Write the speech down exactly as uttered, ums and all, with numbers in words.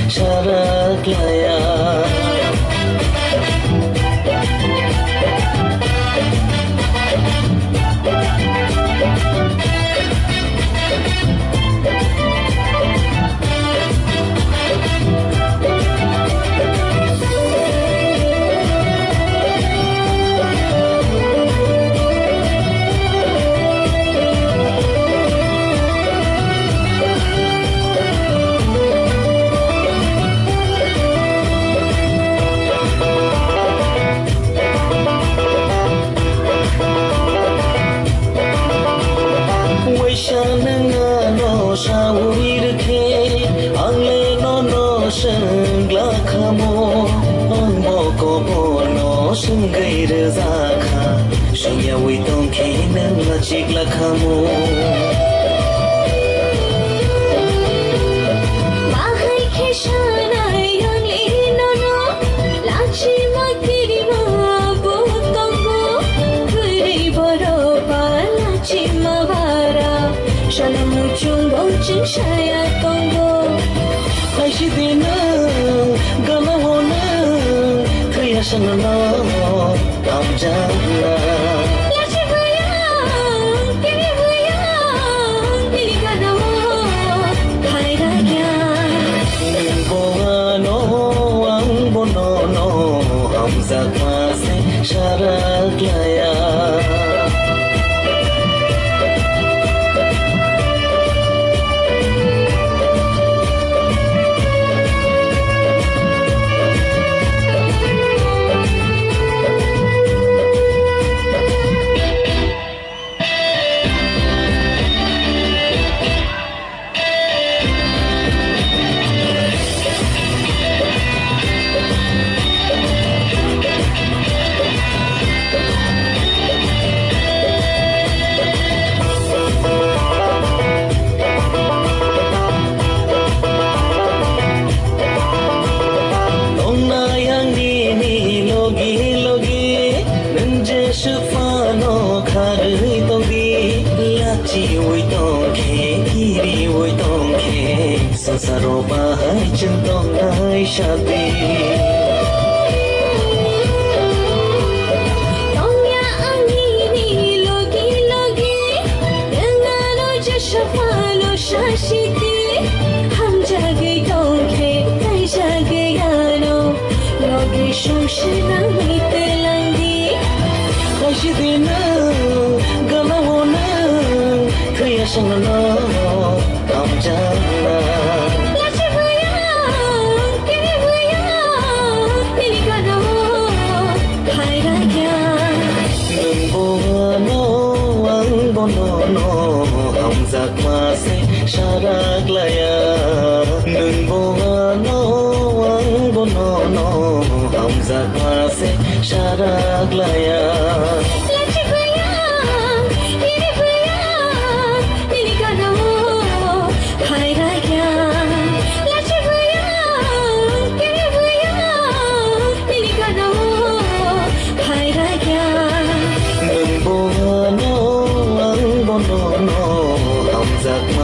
Saraglaya Sungai rezaka, sunya witong kenen lacik lakamu. Bahai keshana yang linono, laci magiri mabu tongo, guri boropa laci mavara, shalamu chungo chinshaya tongo. Aishi dina galahona. Sanana am jana lachi bhayang kini bhayang kini kana khaira kya bono ang bono no ham zakma se sharaglaya Saro bahai centong nai shati Tongya angini logi logi Dengan oja shafalo shashiti Ham jage tongke nai jage yano Logi shumshinang itelandi Kashi dina galahona Kaya sanana am jana Saraglaya nung bono ang bono no ham zakma se saraglaya lachi bhayang kini bhayang kini kana khaira kya lachi bhayang kini bhayang kini kana khaira kya nung bono ang bono no ham zakma